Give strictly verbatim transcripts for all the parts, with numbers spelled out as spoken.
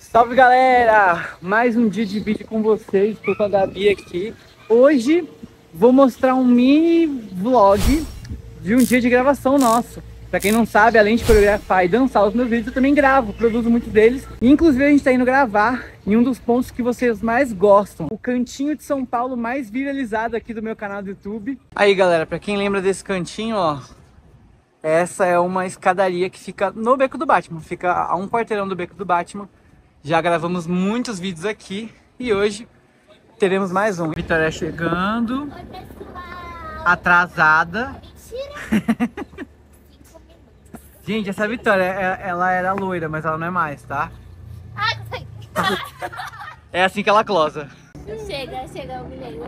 Salve galera! Mais um dia de vídeo com vocês, estou com a Gabi aqui. Hoje vou mostrar um mini vlog de um dia de gravação nosso. Pra quem não sabe, além de coreografar e dançar os meus vídeos, eu também gravo, produzo muitos deles. E, inclusive a gente tá indo gravar em um dos pontos que vocês mais gostam, o cantinho de São Paulo mais viralizado aqui do meu canal do YouTube. Aí galera, pra quem lembra desse cantinho, ó, essa é uma escadaria que fica no Beco do Batman, fica a um quarteirão do Beco do Batman. Já gravamos muitos vídeos aqui e hoje teremos mais um. Vitória chegando, Oi, pessoal. atrasada. Mentira. Gente, essa Vitória, ela era loira, mas ela não é mais, tá? Ai, sai. É assim que ela closa. Chega, chega, eu humilhei.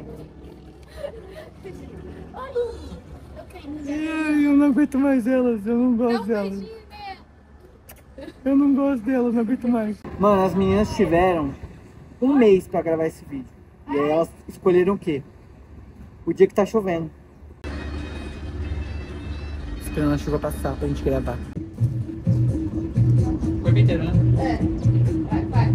Olha, eu caí no Ai, eu não aguento mais elas, eu não gosto Não delas. perdi, né? Eu não gosto delas, não aguento mais. Mano, as meninas tiveram um mês pra gravar esse vídeo. E aí elas escolheram o quê? O dia que tá chovendo. Esperando a chuva passar pra gente gravar. Foi veterano? É. Vai, vai.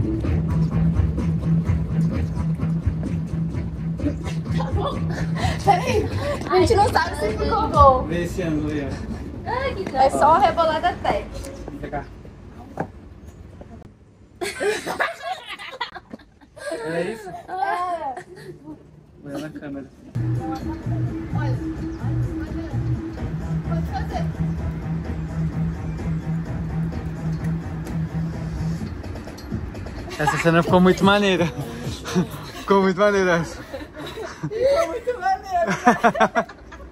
Tá bom. Peraí. A gente não sabe se ficou bom. Vê esse ângulo aí, ó. Ai, que é só uma rebolada até. Vem pra cá. É isso? É. Olha na câmera. Olha. Pode fazer. Essa cena ficou muito maneira. Ficou muito maneira essa. Ficou muito maneiro.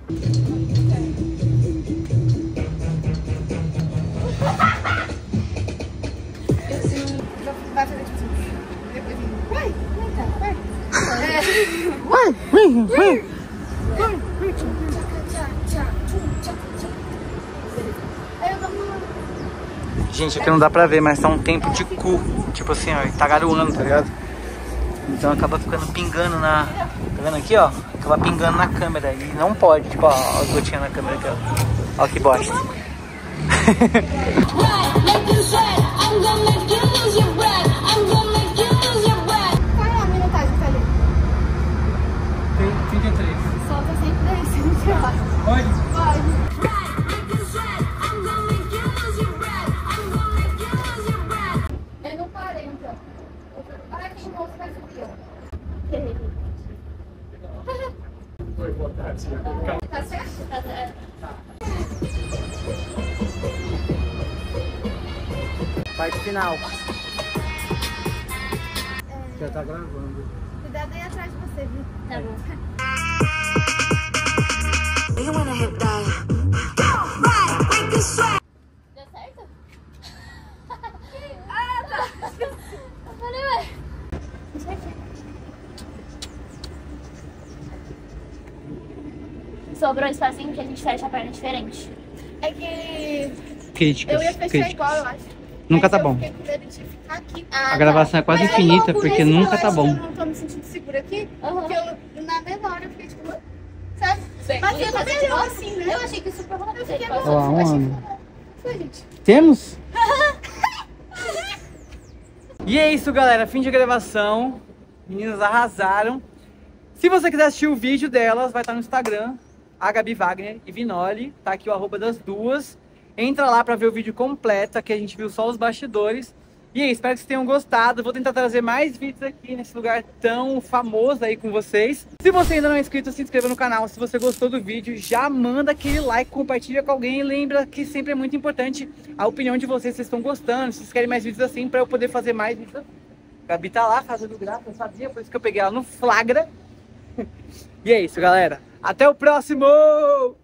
Vai fazer tipo assim. Depois vai, vai, vai. Vai, vai, vai. Gente, aqui não dá pra ver, mas tá um tempo de cu. Tipo assim, ó, tá garoando, tá ligado? Então acaba ficando pingando na... Tá vendo aqui, ó? Acaba pingando na câmera. E não pode, tipo, ó, ó as gotinhas na câmera aqui, ó. Ó que bosta. Qual é a minutagem que ali? Tem trinta e três. Solta sempre daí, se não tirar. Pode? Pode. Eu não parei, então. Olha que moço vai subir, ó. Tá certo? Tá certo. Parte final. Já tá gravando. Cuidado aí atrás de você, viu? Tá bom. Deu certo? Ah, tá. Eu falei, ué. Sobrou espacinho que a gente fecha a perna diferente. É que Críticas. eu ia fechar críticas. igual, eu acho. Nunca Mas tá eu bom. fiquei com medo de ficar aqui. A gravação é quase Mas infinita, por porque isso que nunca eu tá acho bom. que eu não tô me sentindo segura aqui, porque eu, na menor, eu fiquei tipo, sabe? Mas eu também não assim, né? Eu achei que isso foi uma eu fiquei Ó, um ano. Foi, gente. Temos? E é isso, galera. Fim de gravação. Meninas arrasaram. Se você quiser assistir o vídeo delas, vai estar no Instagram. A Gabi Wagner e Vinoli. Tá aqui o arroba das duas. Entra lá pra ver o vídeo completo. Aqui a gente viu só os bastidores. E aí, espero que vocês tenham gostado. Vou tentar trazer mais vídeos aqui nesse lugar tão famoso aí com vocês. Se você ainda não é inscrito, se inscreva no canal. Se você gostou do vídeo, já manda aquele like, compartilha com alguém. E lembra que sempre é muito importante a opinião de vocês. Se vocês estão gostando, se vocês querem mais vídeos assim, pra eu poder fazer mais vídeos assim. A Gabi tá lá fazendo graça, eu sabia, por isso que eu peguei ela no flagra. E é isso, galera. Até o próximo!